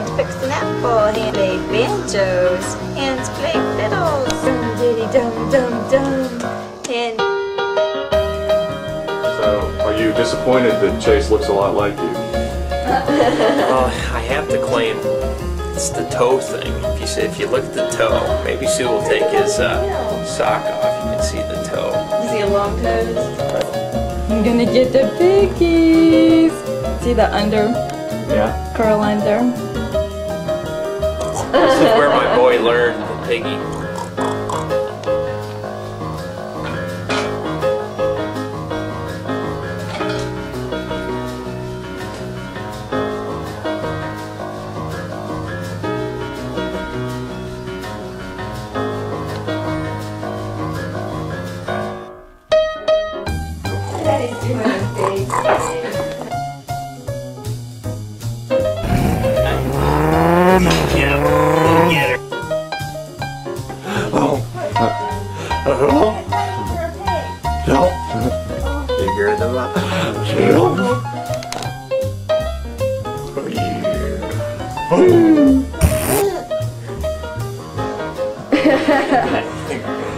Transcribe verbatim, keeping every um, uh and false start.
Hands picks an apple, hands play banjos, hands play fiddles. Dum diddy dum dum dum. And so, are you disappointed that Chase looks a lot like you? Well, I have to claim it's the toe thing. If you say, if you look at the toe, maybe Sue will take his uh, sock off. You can see the toe. you see a long toes? I'm gonna get the piggies. See the under Yeah. curl under. This is where my boy learned the piggy. Daddy's doing a big thing. Bigger than that. Oh, yeah.